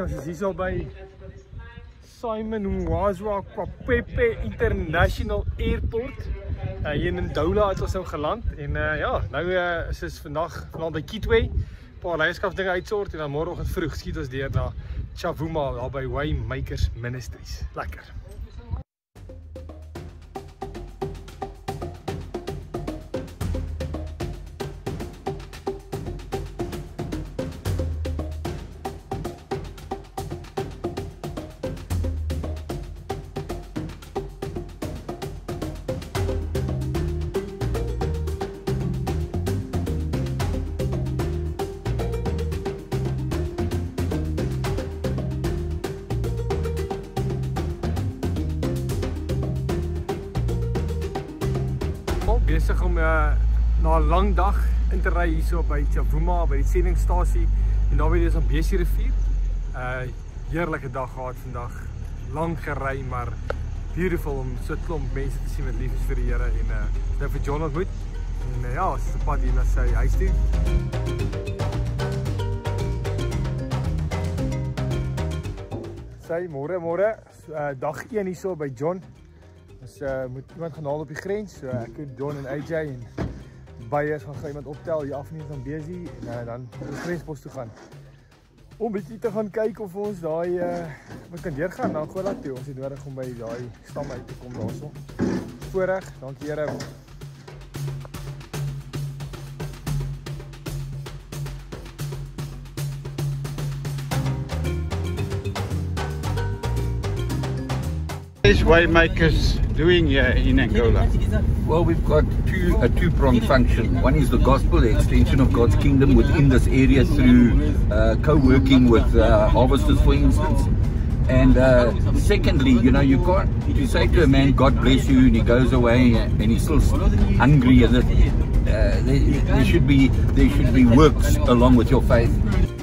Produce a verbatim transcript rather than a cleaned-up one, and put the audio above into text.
Ons is hier so by Simon Mwazwa Pepe International Airport. Uh, hier in Angola het ons nou geland en uh, ja, nou uh, is ons vandag vanaf by Kitwe, 'n paar leierskapsdinge uitsort en dan môreoggend vroeg skiet ons deur na Chavuma daar by Waymakers Ministries. Lekker. Besig om uh, na 'n lang dag in te ry hierso by Chavuma by die sendingstasie en daar by die Beyers rivier. Uh heerlike dag gehad vandag. Lang gery, maar beautiful om so 'n klomp mense te sien met lief is vir die Here en uh nou vir John ontmoet. En uh, ja, ons is op pad hier na sy huis toe. Sy môre môre uh, dag een hierso by John. Ons uh, moet iemand gaan haal op die grens, so ek en John en A J en Beyers gaan iemand optel hier af nie van Beyers en uh, dan op die grenspos toe gaan. Om bietjie te gaan kyk of ons daai uh, wat kan deurgaan na Angola toe. Ons het nodig om by daai stam uit te kom daarso. Voorreg, dankie Here. What is Waymakers doing here in Angola? Well, we've got two, a two-pronged function. One is the gospel, the extension of God's kingdom within this area through uh, co-working with uh, harvesters, for instance. And uh, secondly, you know, you can't you say to a man, God bless you, and he goes away and he's still hungry. And uh, there, there should be there should be works along with your faith.